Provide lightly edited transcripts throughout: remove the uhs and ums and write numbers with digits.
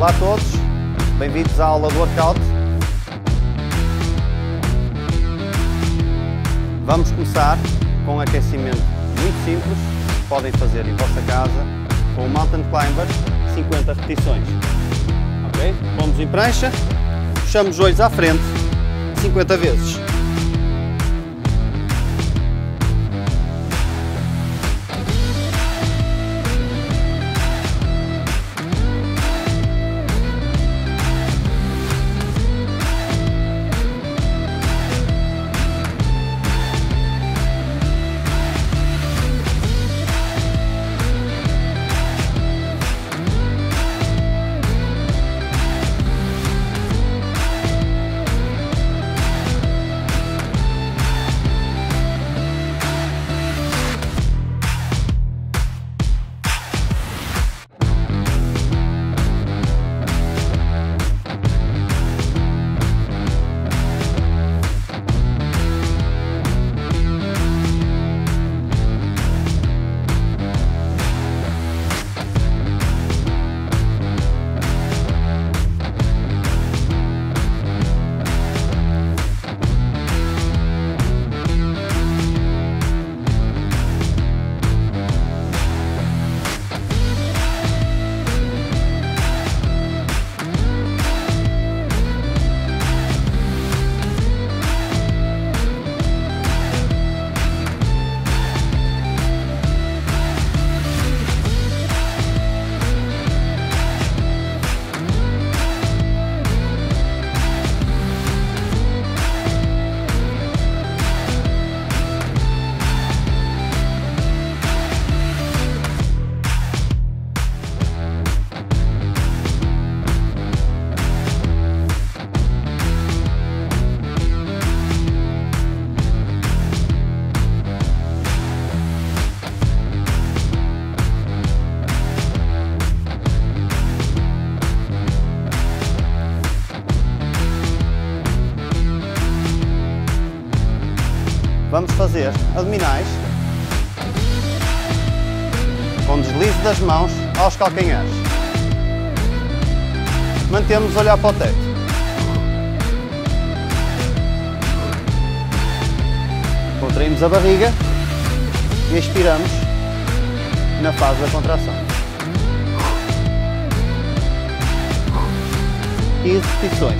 Olá a todos, bem-vindos à aula de workout. Vamos começar com um aquecimento muito simples, que podem fazer em vossa casa, com o Mountain Climber, 50 repetições. Ok? Pomos em prancha, puxamos os olhos à frente, 50 vezes. Vamos fazer abdominais com deslize das mãos aos calcanhares. Mantemos a olhar para o teto. Contraímos a barriga e expiramos na fase da contração. 15 repetições.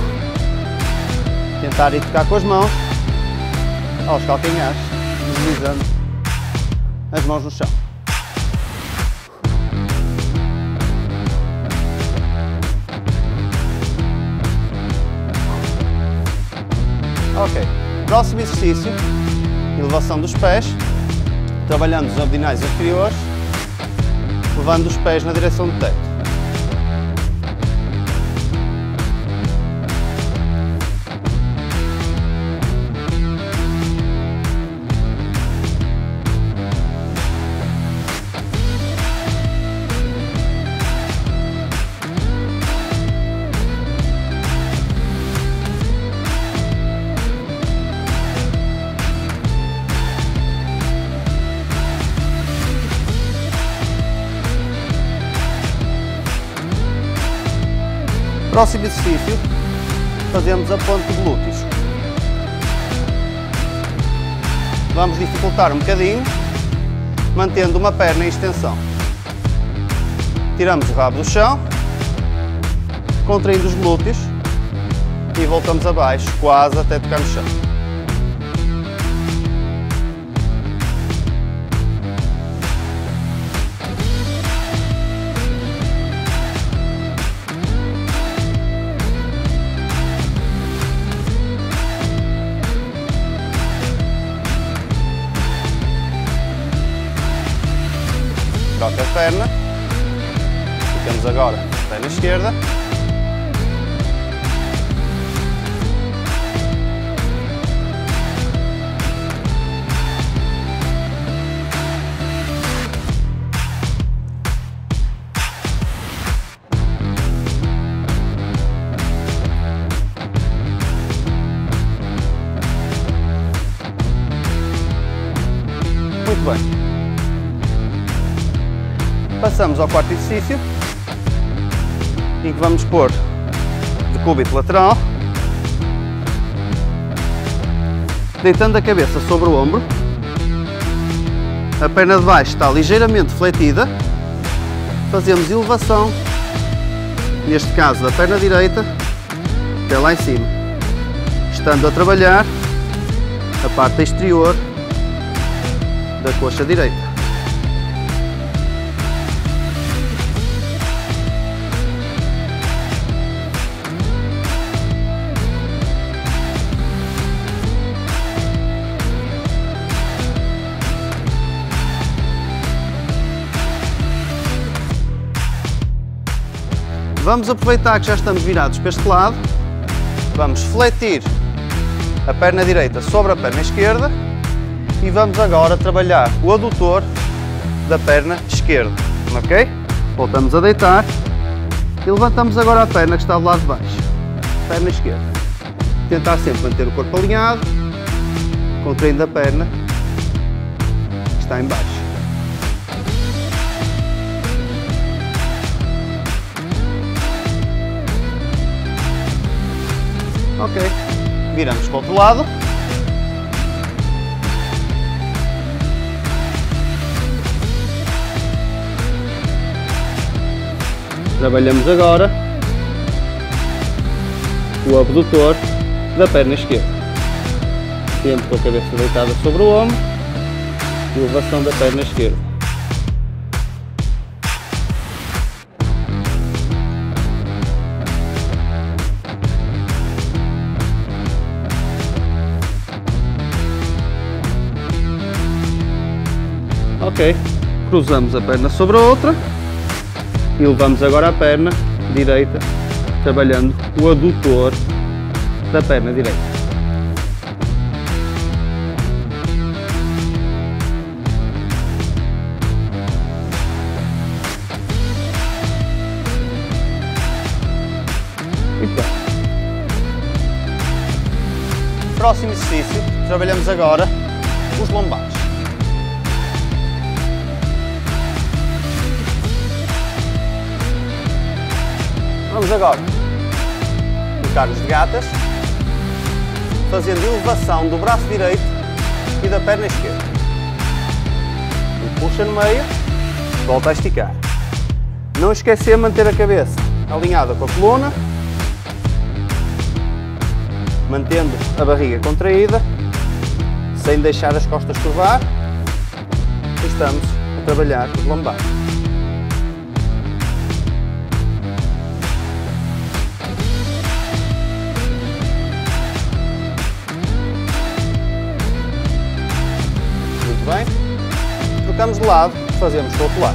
Tentar ir tocar com as mãos aos calcanhares, deslizando as mãos no chão. Ok, próximo exercício, elevação dos pés, trabalhando os abdominais inferiores, levando os pés na direção do teto. Próximo exercício, fazemos a ponte de glúteos. Vamos dificultar um bocadinho, mantendo uma perna em extensão. Tiramos o rabo do chão, contraindo os glúteos e voltamos abaixo, quase até tocar no chão. Troca a perna, ficamos agora perna esquerda, muito bem. Passamos ao quarto exercício. em que vamos pôr decúbito lateral, deitando a cabeça sobre o ombro, a perna de baixo está ligeiramente fletida, fazemos elevação, neste caso da perna direita, até lá em cima, estando a trabalhar a parte exterior da coxa direita. Vamos aproveitar que já estamos virados para este lado, vamos fletir a perna direita sobre a perna esquerda e vamos agora trabalhar o adutor da perna esquerda, ok? Voltamos a deitar e levantamos agora a perna que está do lado de baixo, perna esquerda. Tentar sempre manter o corpo alinhado, contraindo a perna que está em baixo. Ok, viramos para o outro lado. Trabalhamos agora o abdutor da perna esquerda. Sempre com a cabeça deitada sobre o ombro, elevação da perna esquerda. Ok, cruzamos a perna sobre a outra e levamos agora a perna direita, trabalhando o adutor da perna direita. Muito bem. Próximo exercício, trabalhamos agora os lombares. Vamos agora colocar-nos de gatas, fazendo elevação do braço direito e da perna esquerda. E puxa no meio, volta a esticar. Não esquecer de manter a cabeça alinhada com a coluna, mantendo a barriga contraída, sem deixar as costas curvar. Estamos a trabalhar os lombares. Bem, trocamos de lado, fazemos para o outro lado.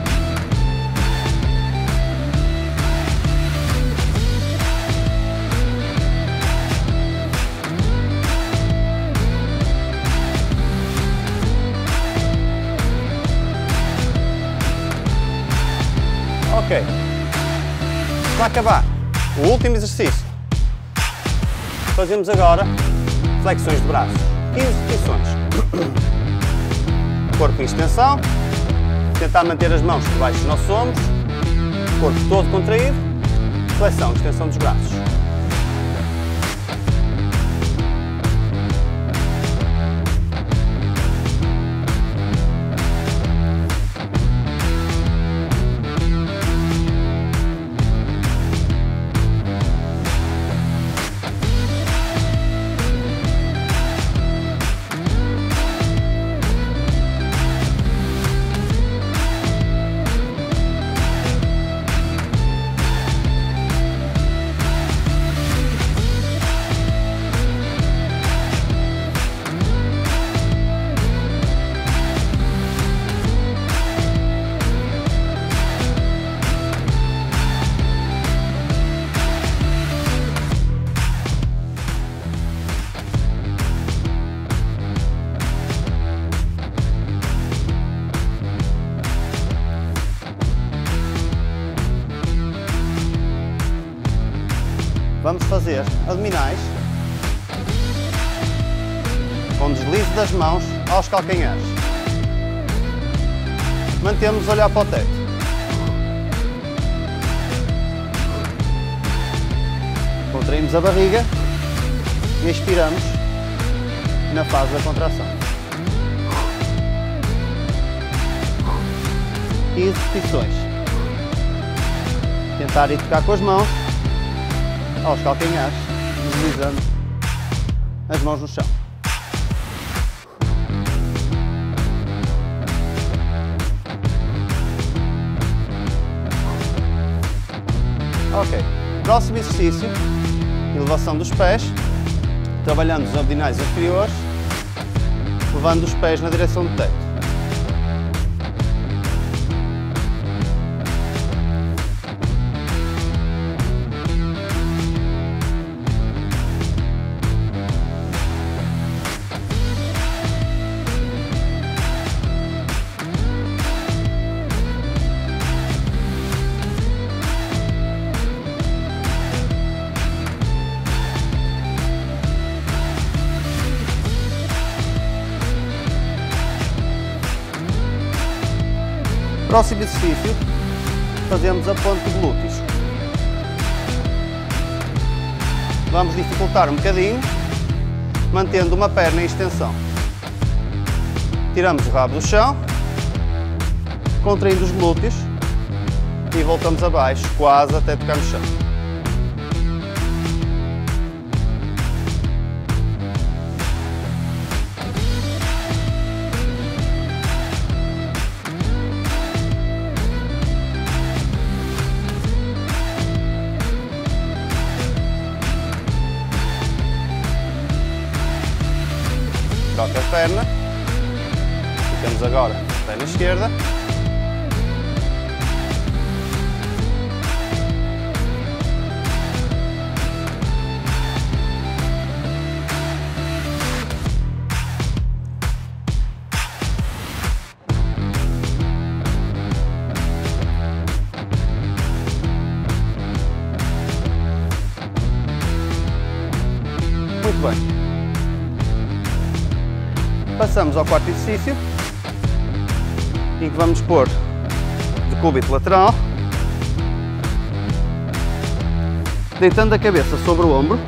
Ok. Para acabar, o último exercício. Fazemos agora flexões de braços. 15 repetições. Corpo em extensão, tentar manter as mãos por baixo dos nossos ombros, corpo todo contraído, flexão, extensão dos braços. Vamos fazer abdominais com deslize das mãos aos calcanhares. Mantemos a olhar para o teto. Contraímos a barriga e expiramos na fase da contração. 15 repetições. Tentar ir tocar com as mãos aos calcanhares, deslizando as mãos no chão. Ok, próximo exercício, elevação dos pés, trabalhando os abdominais inferiores, levando os pés na direção do teto. Próximo exercício, fazemos a ponte de glúteos. Vamos dificultar um bocadinho, mantendo uma perna em extensão. Tiramos o rabo do chão, contraindo os glúteos e voltamos abaixo, quase até tocar no chão. Troca a perna, ficamos agora na perna esquerda. Muito bem. Passamos ao quarto exercício, em que vamos pôr decúbito lateral, deitando a cabeça sobre o ombro,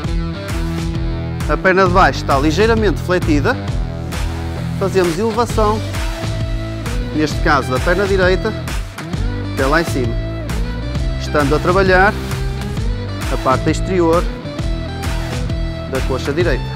a perna de baixo está ligeiramente fletida, fazemos elevação, neste caso da perna direita, até lá em cima, estando a trabalhar a parte exterior da coxa direita.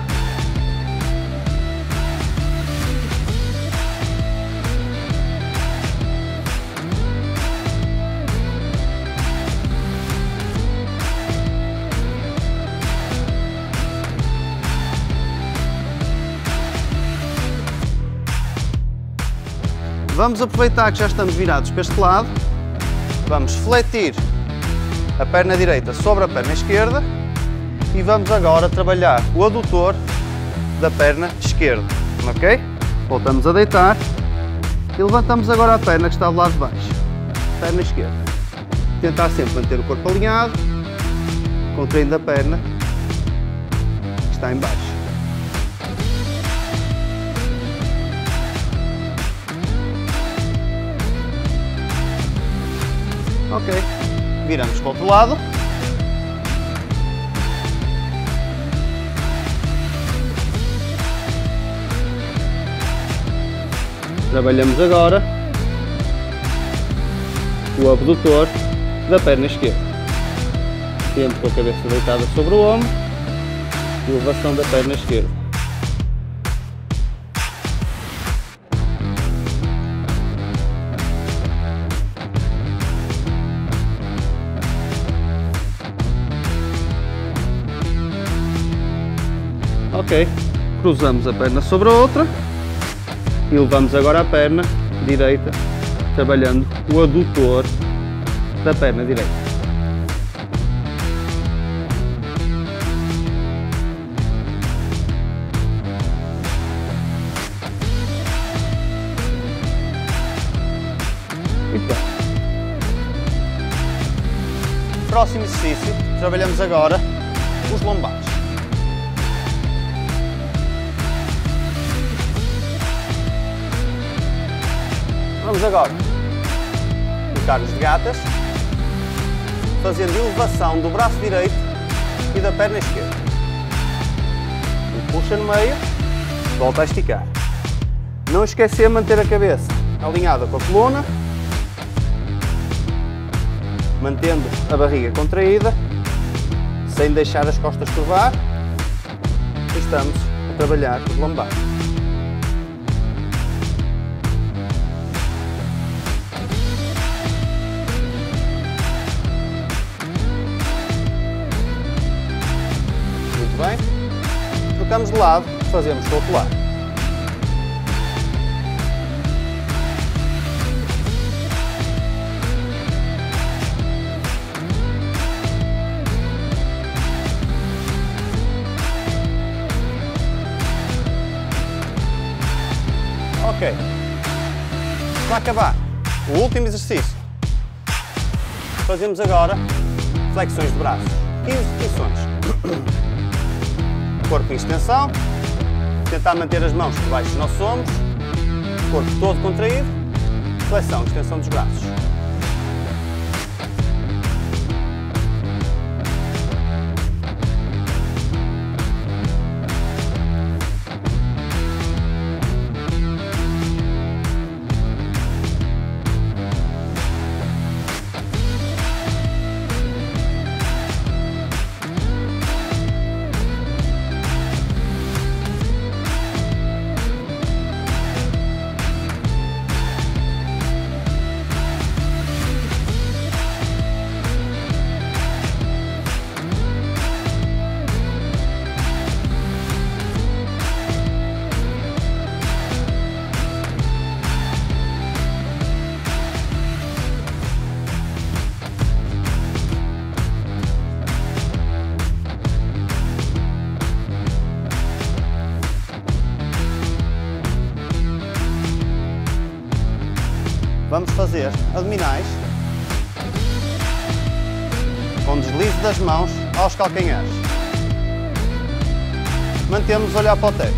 Vamos aproveitar que já estamos virados para este lado, vamos fletir a perna direita sobre a perna esquerda e vamos agora trabalhar o adutor da perna esquerda, ok? Voltamos a deitar e levantamos agora a perna que está do lado de baixo, perna esquerda. Tentar sempre manter o corpo alinhado, contraindo a perna que está em baixo. Ok, viramos para o outro lado. Trabalhamos agora o abdutor da perna esquerda. Sempre com a cabeça deitada sobre o ombro, elevação da perna esquerda. Ok, cruzamos a perna sobre a outra e levamos agora a perna direita, trabalhando o adutor da perna direita. Muito bem. Próximo exercício, trabalhamos agora os lombares. Vamos agora colocar-nos de gatas, fazendo elevação do braço direito e da perna esquerda. E puxa no meio, volta a esticar. Não esquecer de manter a cabeça alinhada com a coluna, mantendo a barriga contraída, sem deixar as costas curvar. Estamos a trabalhar os lombares. Muito bem. Trocamos de lado, fazemos com o outro lado. Ok, para acabar o último exercício, fazemos agora flexões de braços, 15 repetições, corpo em extensão, tentar manter as mãos por baixo dos nossos ombros, corpo todo contraído, flexão, extensão dos braços. Vamos fazer abdominais com deslize das mãos aos calcanhares. Mantemos a olhar para o teto.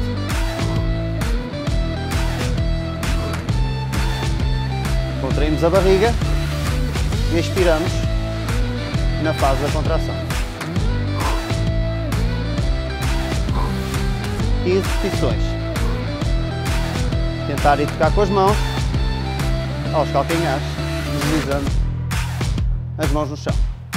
Contraímos a barriga e expiramos na fase da contração. 15 repetições. Tentar ir tocar com as mãos aos calcanhares, deslizando as mãos no chão.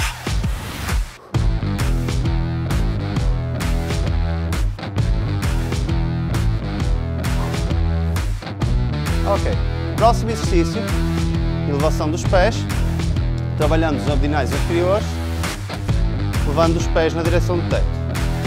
Ok, próximo exercício, elevação dos pés, trabalhando os abdominais inferiores, levando os pés na direção do teto.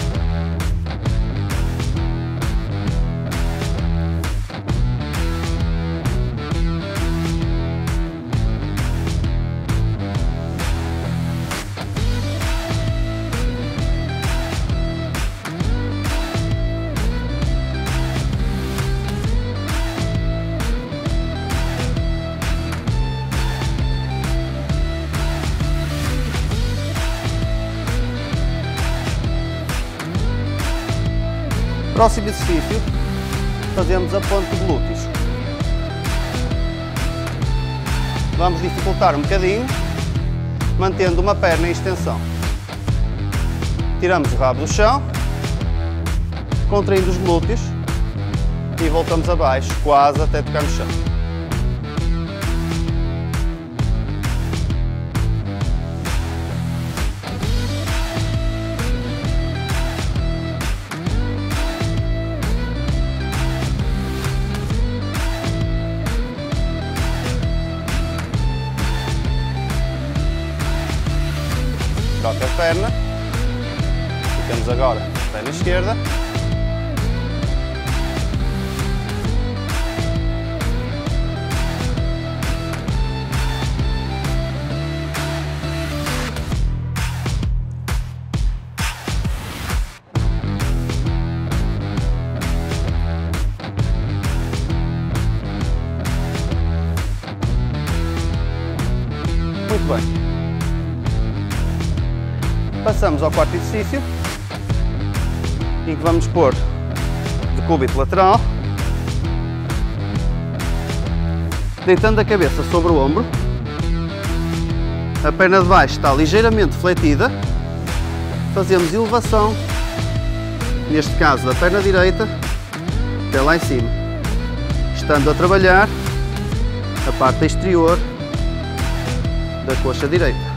Próximo exercício, fazemos a ponte de glúteos. Vamos dificultar um bocadinho, mantendo uma perna em extensão. Tiramos o rabo do chão, contraindo os glúteos e voltamos abaixo, quase até tocar no chão. Troca a perna, ficamos agora perna esquerda, muito bem. Passamos ao quarto exercício, em que vamos pôr decúbito lateral, deitando a cabeça sobre o ombro, a perna de baixo está ligeiramente fletida fazemos elevação, neste caso da perna direita, até lá em cima, estando a trabalhar a parte exterior da coxa direita.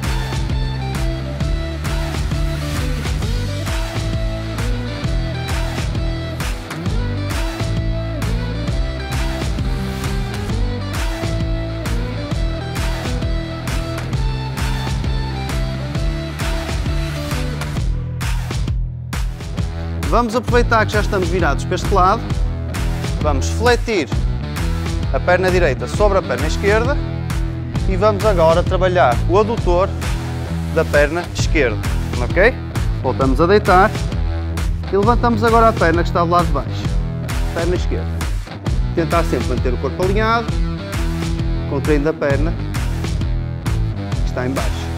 Vamos aproveitar que já estamos virados para este lado, vamos fletir a perna direita sobre a perna esquerda e vamos agora trabalhar o adutor da perna esquerda, ok? Voltamos a deitar e levantamos agora a perna que está do lado de baixo, perna esquerda. Tentar sempre manter o corpo alinhado, contraindo a perna que está em baixo.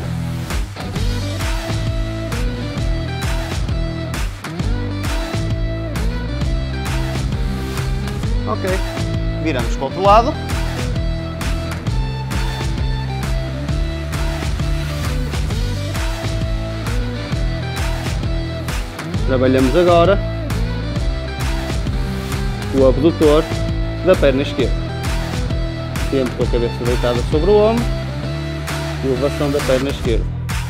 Ok, viramos para o outro lado. Trabalhamos agora o abdutor da perna esquerda. Sempre com a cabeça deitada sobre o ombro, elevação da perna esquerda.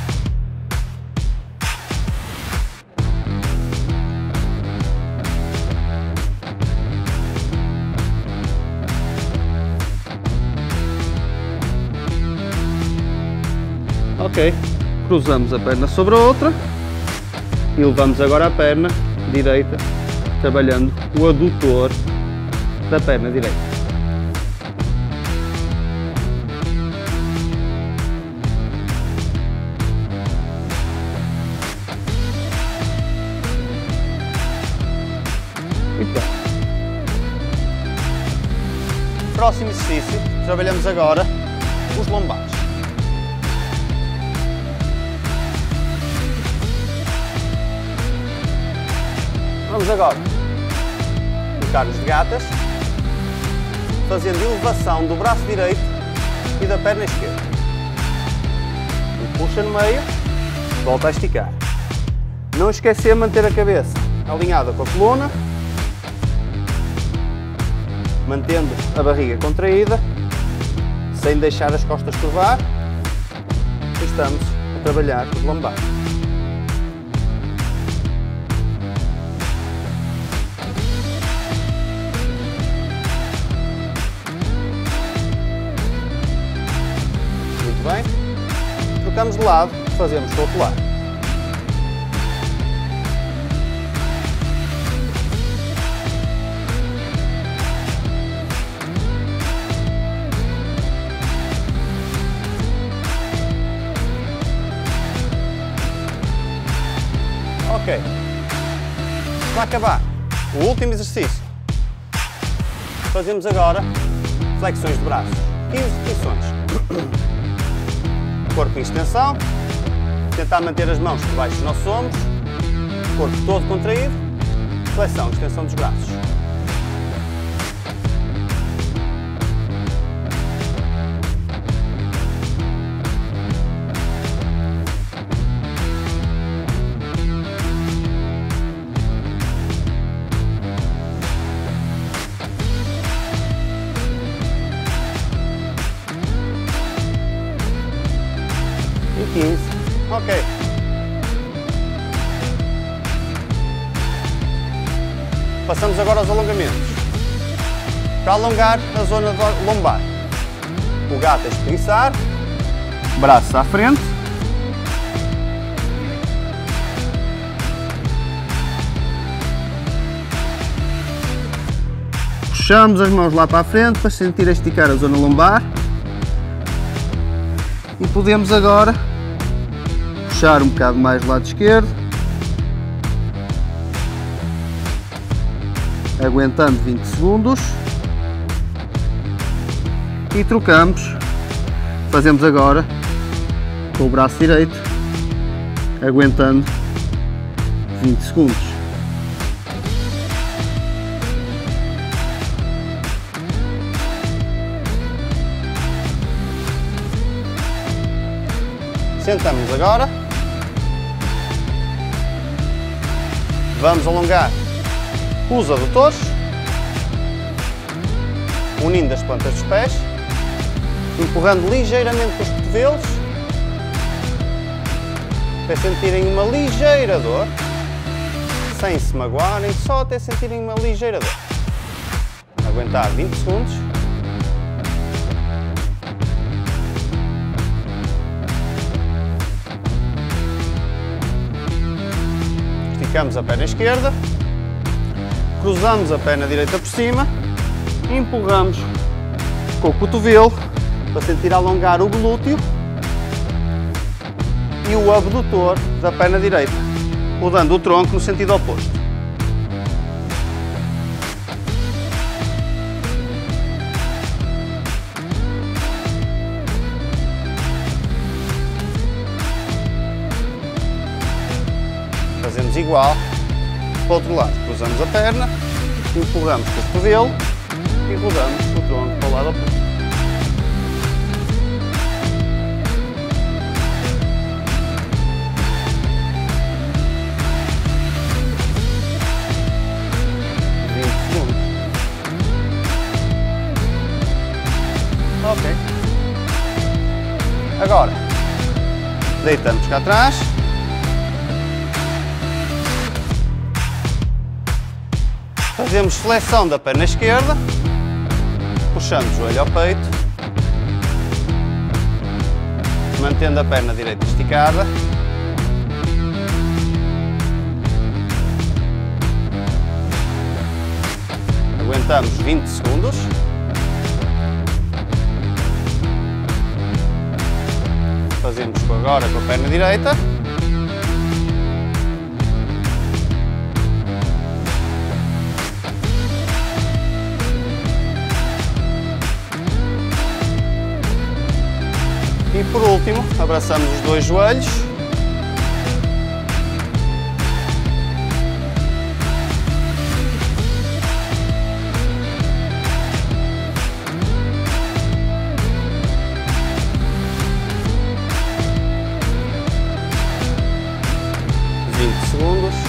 Ok, cruzamos a perna sobre a outra e levamos agora a perna direita, trabalhando o adutor da perna direita. Muito bem. Próximo exercício, trabalhamos agora os lombares. Vamos agora colocar-nos de gatas, fazendo elevação do braço direito e da perna esquerda. E puxa no meio, volta a esticar. Não esquecer de manter a cabeça alinhada com a coluna, mantendo a barriga contraída, sem deixar as costas curvar. Estamos a trabalhar os lombares. Bem, trocamos de lado, fazemos para o outro lado. Ok, para acabar o último exercício, fazemos agora flexões de braços, 15 repetições. Corpo em extensão, tentar manter as mãos por baixo dos nossos ombros, corpo todo contraído, flexão, extensão dos braços. E 15. Ok. Passamos agora aos alongamentos. Para alongar a zona lombar, o gato é espreguiçar, braços à frente, puxamos as mãos lá para a frente para sentir a esticar a zona lombar e podemos agora puxar um bocado mais do lado esquerdo, aguentando 20 segundos e trocamos. Fazemos agora com o braço direito, aguentando 20 segundos. Sentamos agora Vamos alongar os adutores, unindo as plantas dos pés, empurrando ligeiramente com os cotovelos, até sentirem uma ligeira dor, sem se magoarem, só até sentirem uma ligeira dor. Aguentar 20 segundos. Esticamos a perna esquerda, cruzamos a perna direita por cima, empurramos com o cotovelo para sentir alongar o glúteo e o abdutor da perna direita, rodando o tronco no sentido oposto. Fazemos igual para o outro lado. Cruzamos a perna, empurramos com o cotovelo e rodamos o tronco para o lado oposto. Ok. Agora, deitamos cá atrás. Fazemos flexão da perna esquerda, puxando o joelho ao peito, mantendo a perna direita esticada. Aguentamos 20 segundos. Fazemos agora com a perna direita. E por último, abraçamos os dois joelhos. Segundos.